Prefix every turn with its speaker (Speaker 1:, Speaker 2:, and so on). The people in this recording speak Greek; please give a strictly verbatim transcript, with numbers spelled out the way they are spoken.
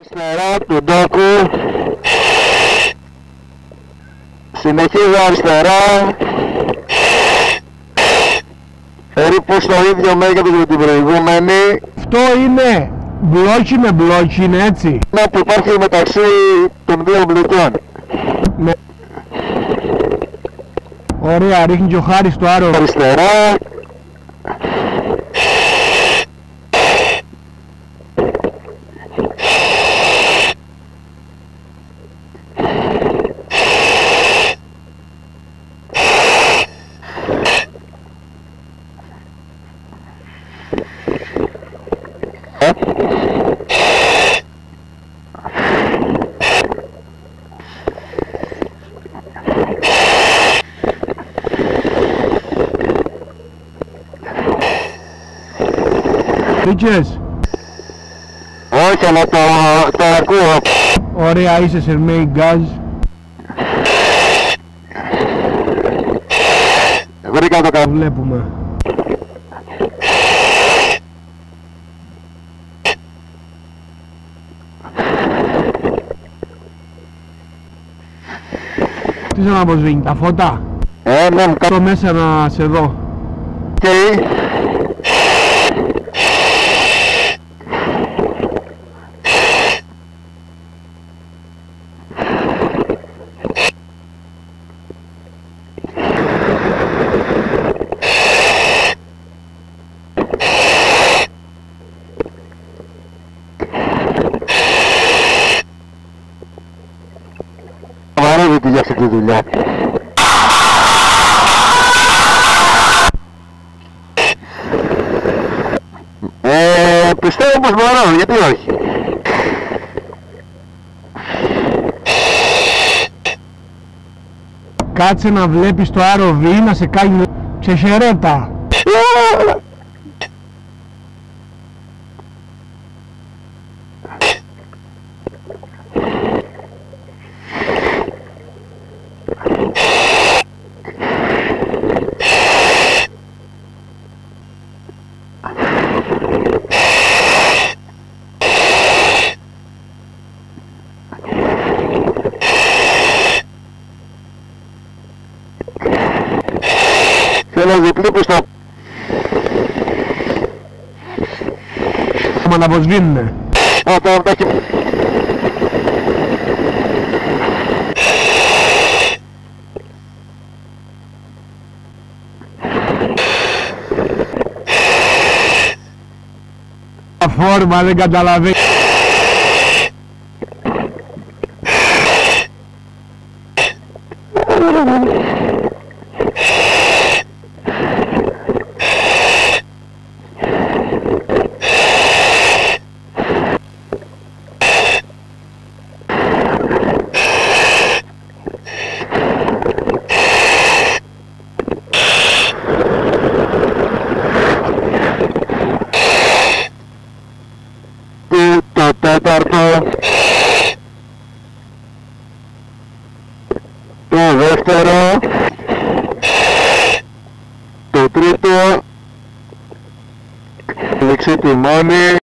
Speaker 1: Αριστερά του Ντόκου. Συνεχίζω αριστερά. Περίπου στο ίδιο μέγεθος με την προηγούμενη.
Speaker 2: Αυτό είναι μπλόκι με μπλόκι, είναι έτσι.
Speaker 1: Ένα που υπάρχει μεταξύ των δύο μπλοκών.
Speaker 2: Ναι. Ωραία, ρίχνει και ο Χάρης το άρο.
Speaker 1: Αριστερά.
Speaker 2: Βρήκες?
Speaker 1: Όχι, αλλά το, το ακούω.
Speaker 2: Ωραία, είσαι σε main gas.
Speaker 1: Βρήκα το καπ.
Speaker 2: Βλέπουμε. Τι σαν να αποσβήνει, τα φώτα.
Speaker 1: Ε, ναι, μου
Speaker 2: Κάτω μέσα να σε δω.
Speaker 1: κάνει. Βαρεύεται για αυτή τη δουλειά. Ε, πιστεύω πως μπορώ, γιατί όχι.
Speaker 2: Κάτσε να βλέπεις το άρο βι να σε κάνει ξεχαιρέτα.
Speaker 1: Θέλω διπλή που στο...
Speaker 2: Μα να αποσβήνουνε.
Speaker 1: Α, τώρα τα έχει...
Speaker 2: Φόρμα δεν καταλαβαίνει.
Speaker 1: Το τέταρτο, το δεύτερο, το τρίτο, δεξί τιμόνι.